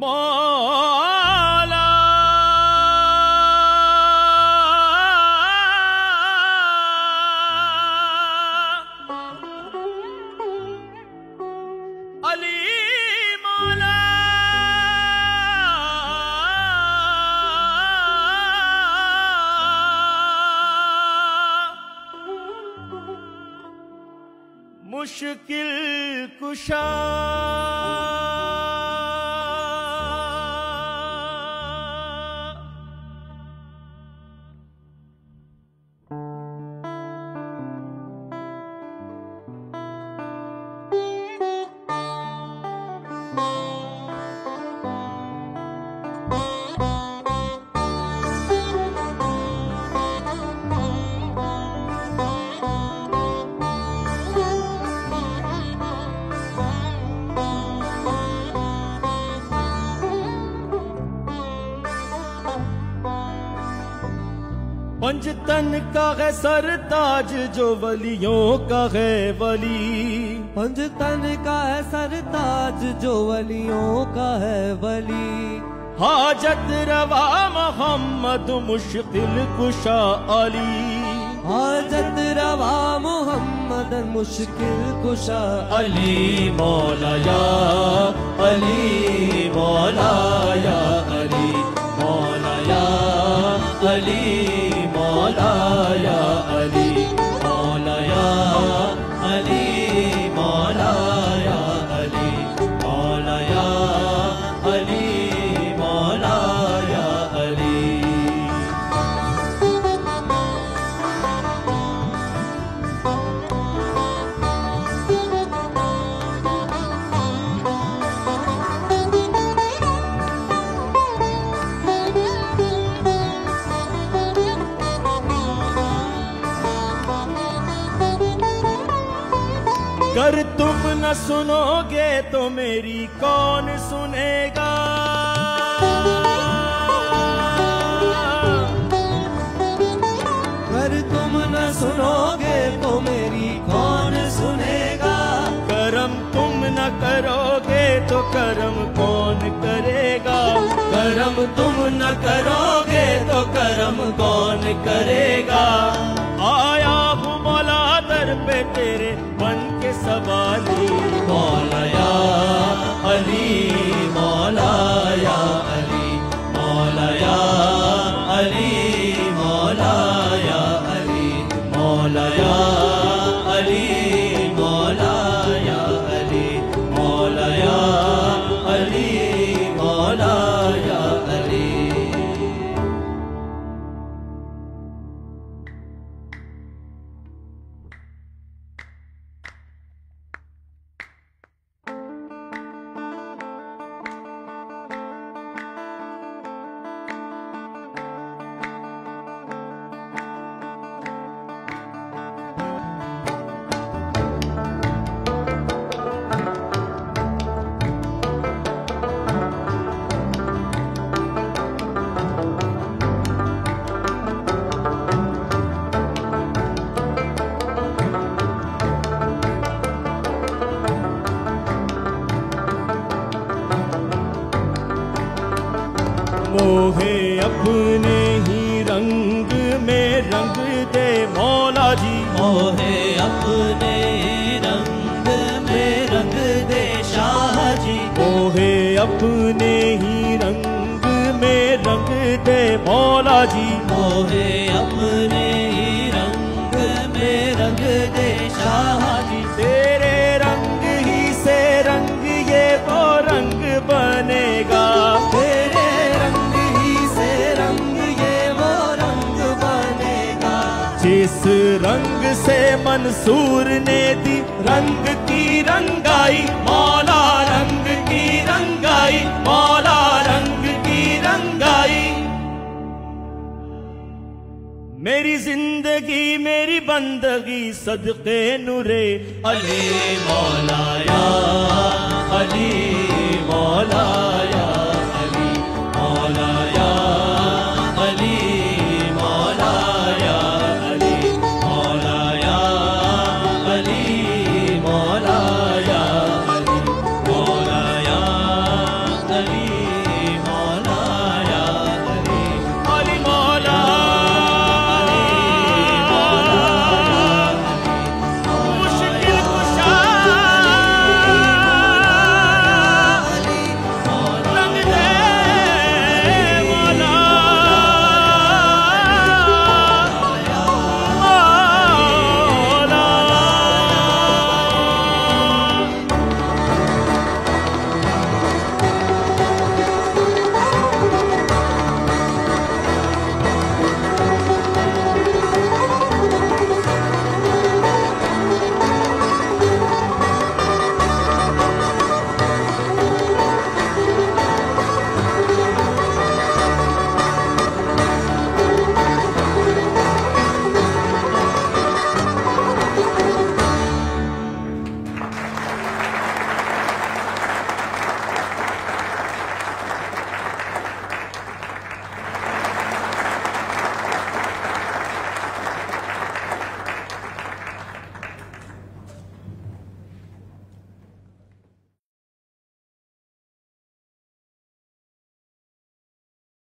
मौला अली मौला मुश्किल कुशा पंजतन का है सरताज जो वलियों का है वली। पंजतन का है सरताज जो वलियों का है वली। हाजत रवा मोहम्मद मुश्किल कुशा अली। हाजत रवा मोहम्मद मुश्किल कुशा अली मौला या अली मौला या अली मौला या अली मौला या अली मौला या अली मौला या अली मौला या अली मौला या अली। अगर तुम न सुनोगे तो मेरी कौन सुनेगा। अगर तुम न सुनोगे तो मेरी कौन सुनेगा। करम तुम न करोगे तो करम कौन करेगा। करम तुम न करोगे तो करम कौन करेगा। आया हूँ मौला दर पे तेरे बन के सवाली। मौला या अली मौला या अली मौला या अली मौला या अली मौला या अली मौला या अली मौला या अली मौला या अली। मोहे अपने ही रंग में रंग दे मौला जी। मोहे अपने ही रंग में रंग दे शाह जी। मोहे अपने ही रंग में रंग दे मौला जी। मोहे अपने ही रंग में रंग दे शाह जी। तेरे रंग ही से रंग ये वो रंग बनेगा। तेरे रंग ही से रंग ये वो रंग बनेगा। जिस रंग से मंसूर ने दी रंग की रंगाई। मौला रंग की रंगाई मौला रंग की रंगाई। मेरी जिंदगी मेरी बंदगी सदके नूरे अली मौला या अली